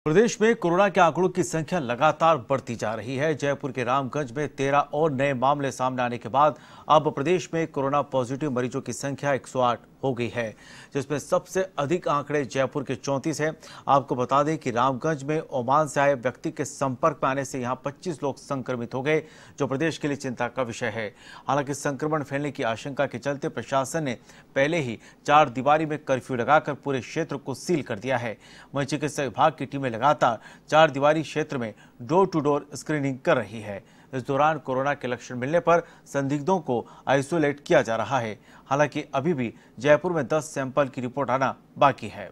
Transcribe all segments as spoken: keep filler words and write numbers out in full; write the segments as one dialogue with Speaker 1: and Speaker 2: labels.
Speaker 1: प्रदेश में कोरोना के आंकड़ों की संख्या लगातार बढ़ती जा रही है। जयपुर के रामगंज में तेरह और नए मामले सामने आने के बाद अब प्रदेश में कोरोना पॉजिटिव मरीजों की संख्या एक सौ आठ हो गई है, जिसमें सबसे अधिक आंकड़े जयपुर के चौंतीस हैं। आपको बता दें कि रामगंज में ओमान से आए व्यक्ति के संपर्क में आने से यहां पच्चीस लोग संक्रमित हो गए, जो प्रदेश के लिए चिंता का विषय है। हालांकि संक्रमण फैलने की आशंका के चलते प्रशासन ने पहले ही चार दीवारी में कर्फ्यू लगाकर पूरे क्षेत्र को सील कर दिया है। वहीं चिकित्सा विभाग की टीमें लगातार चार दीवारी क्षेत्र में डोर टू डोर स्क्रीनिंग कर रही है। इस दौरान कोरोना के लक्षण मिलने पर संदिग्धों को आइसोलेट किया जा रहा है। हालांकि अभी भी जयपुर में दस सैंपल की रिपोर्ट आना बाकी है।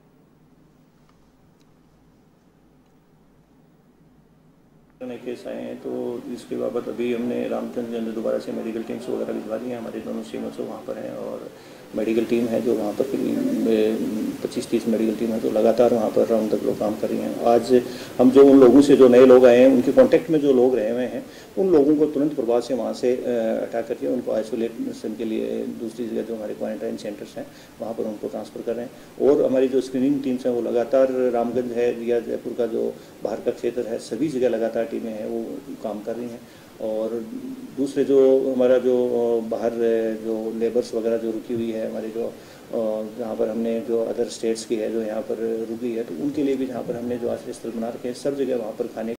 Speaker 2: केस आए हैं तो इसके बाबत अभी हमने रामचंद्र के अंदर दोबारा से मेडिकल टीम्स वगैरह भिजवा दी हैं। हमारे दोनों सीएमएस वहाँ पर हैं और मेडिकल टीम है जो वहाँ पर पच्चीस तीस मेडिकल टीम है तो लगातार वहाँ पर राउंड तक लोग काम कर रही हैं। आज हम जो उन लोगों से जो नए लोग आए हैं उनके कांटेक्ट में जो लोग रहे हुए हैं उन लोगों को तुरंत प्रभाव से वहाँ से हटा करके उनको आइसोलेशन के लिए दूसरी जगह जो हमारे क्वारंटाइन सेंटर्स हैं वहाँ पर उनको ट्रांसफ़र कर रहे हैं। और हमारी जो स्क्रीनिंग टीम्स हैं वो लगातार रामगंज है या जयपुर का जो बाहर का क्षेत्र है सभी जगह लगातार टीमें हैं वो काम कर रही हैं। और दूसरे जो हमारा जो बाहर जो लेबर्स वगैरह जो रुकी हुई है हमारे जो जहाँ पर हमने जो अदर स्टेट्स की है जो यहाँ पर रुकी है तो उनके लिए भी जहाँ पर हमने जो आश्रय स्थल बना रखे हैं सब जगह वहाँ पर खाने